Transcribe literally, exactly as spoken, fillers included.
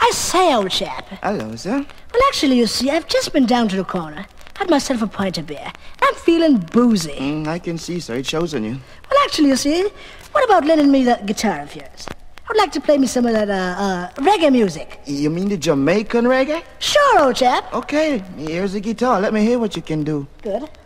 I say, old chap. Hello, sir. Well, actually, you see, I've just been down to the corner, had myself a pint of beer. I'm feeling boozy. Mm, I can see, sir. It shows on you. Well, actually, you see, what about lending me that guitar of yours? I'd like to play me some of that, uh, uh, reggae music. You mean the Jamaican reggae? Sure, old chap. Okay, here's the guitar. Let me hear what you can do. Good.